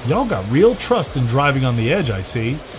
Y'all got real trust in driving on the edge, I see.